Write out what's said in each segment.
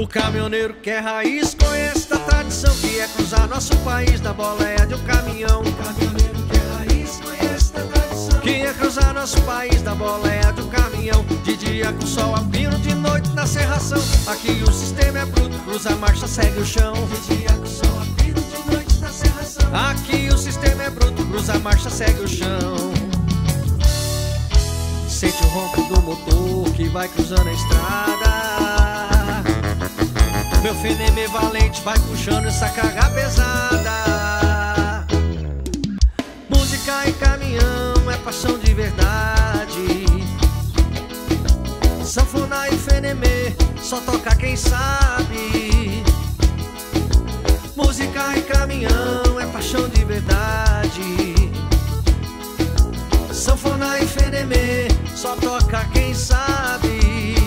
O caminhoneiro que é raiz conhece da tradição que é cruzar nosso país na boleia de um caminhão. O caminhoneiro que é raiz conhece da tradição que é cruzar nosso país na boleia de um caminhão. De dia com sol a pino, de noite na serração. Aqui o sistema é bruto, cruza a marcha, segue o chão. De dia com sol a pino, de noite na serração. Aqui o sistema é bruto, cruza a marcha, segue o chão. Sente o ronco do motor que vai cruzando a estrada. Meu fenemê valente vai puxando essa carga pesada. Música e caminhão é paixão de verdade. Sanfona e fenemê só toca quem sabe. Música e caminhão é paixão de verdade. Sanfona e fenemê só toca quem sabe.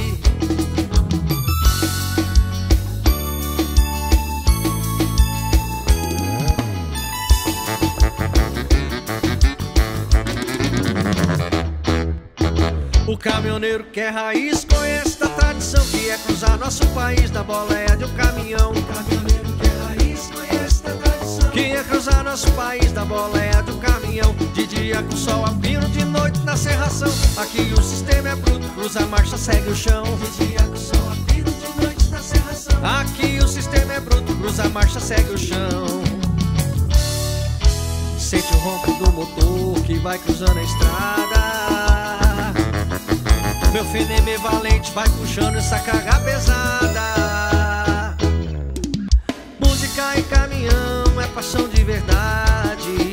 O caminhoneiro que é raiz conhece da tradição que é cruzar nosso país na boleia de um caminhão. O caminhoneiro que é raiz conhece da tradição que é cruzar nosso país na boleia de um caminhão. De dia com sol a pino, de noite na serração. Aqui o sistema é bruto, cruza a marcha, segue o chão. De dia com sol a pino, de noite na serração. Aqui o sistema é bruto, cruza a marcha, segue o chão. Sente o ronco do motor que vai cruzando a estrada. Meu fenemê valente vai puxando essa carga pesada. Música e caminhão é paixão de verdade.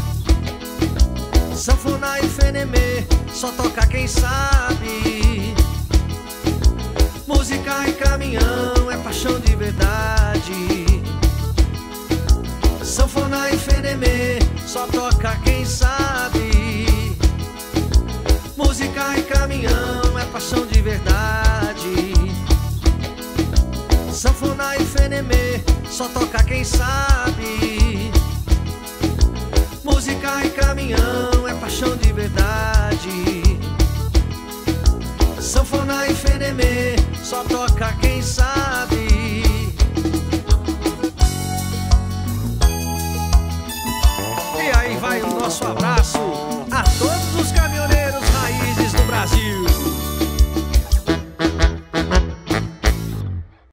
Sanfona e fenemê só toca quem sabe. Música e caminhão é paixão de verdade. Sanfona e fenemê só toca quem sabe. Música e caminhão é paixão de verdade. Sanfona e fenemê só toca quem sabe. Música e caminhão é paixão de verdade. Sanfona e fenemê só toca quem sabe.